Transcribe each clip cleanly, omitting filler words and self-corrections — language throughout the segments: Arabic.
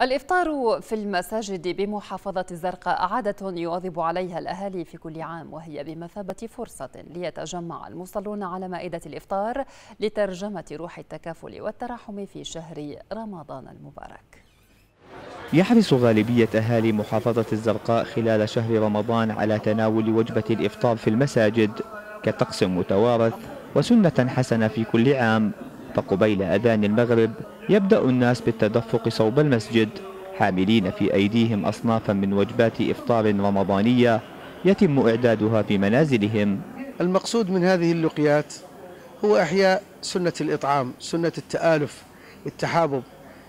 الإفطار في المساجد بمحافظة الزرقاء عادة يواظب عليها الأهالي في كل عام، وهي بمثابة فرصة ليتجمع المصلون على مائدة الإفطار لترجمة روح التكافل والتراحم في شهر رمضان المبارك. يحرص غالبية أهالي محافظة الزرقاء خلال شهر رمضان على تناول وجبة الإفطار في المساجد كطقس متوارث وسنة حسنة في كل عام، فقبيل أذان المغرب يبدأ الناس بالتدفق صوب المسجد حاملين في أيديهم أصنافا من وجبات إفطار رمضانية يتم إعدادها في منازلهم. المقصود من هذه اللقيات هو إحياء سنة الإطعام، سنة التآلف، التحابب.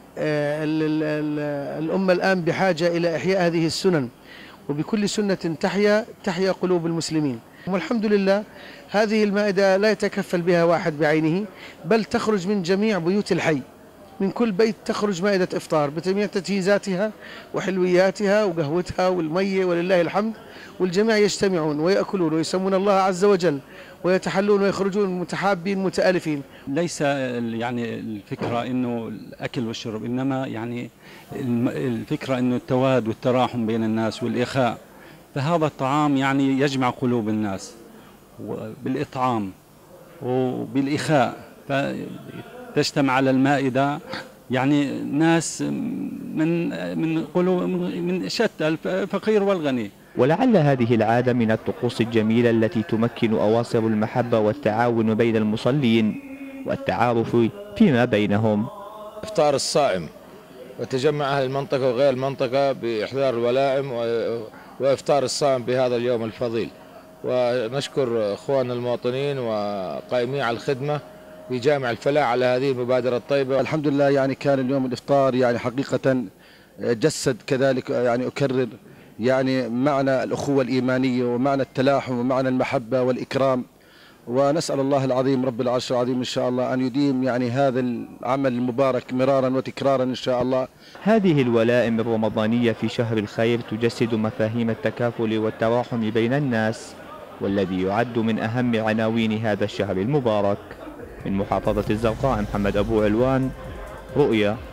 الأمة الآن بحاجة إلى إحياء هذه السنن، وبكل سنة تحيا قلوب المسلمين. والحمد لله هذه المائدة لا يتكفل بها واحد بعينه، بل تخرج من جميع بيوت الحي، من كل بيت تخرج مائدة إفطار بجميع تجهيزاتها وحلوياتها وقهوتها والمية ولله الحمد، والجميع يجتمعون ويأكلون ويسمون الله عز وجل ويتحلون ويخرجون متحابين متآلفين. ليس يعني الفكرة إنه الأكل والشرب، إنما يعني الفكرة إنه التواد والتراحم بين الناس والإخاء. فهذا الطعام يعني يجمع قلوب الناس بالإطعام وبالإخاء، فتجتمع على المائدة يعني ناس من قلوب من شتى الفقير والغني. ولعل هذه العادة من الطقوس الجميلة التي تمكن أواصر المحبة والتعاون بين المصلين والتعارف فيما بينهم. إفطار الصائم وتجمع أهل المنطقة وغير المنطقة بإحضار الولائم وإفطار الصائم بهذا اليوم الفضيل، ونشكر إخواننا المواطنين وقائمين على الخدمة في جامع الفلاح على هذه المبادرة الطيبة. الحمد لله يعني كان اليوم الإفطار يعني حقيقة جسد كذلك يعني أكرر يعني معنى الأخوة الإيمانية ومعنى التلاحم ومعنى المحبة والإكرام، ونسأل الله العظيم رب العرش العظيم إن شاء الله أن يديم يعني هذا العمل المبارك مرارا وتكرارا إن شاء الله. هذه الولائم الرمضانية في شهر الخير تجسد مفاهيم التكافل والتراحم بين الناس، والذي يعد من أهم عناوين هذا الشهر المبارك. من محافظة الزرقاء محمد أبو علوان، رؤيا.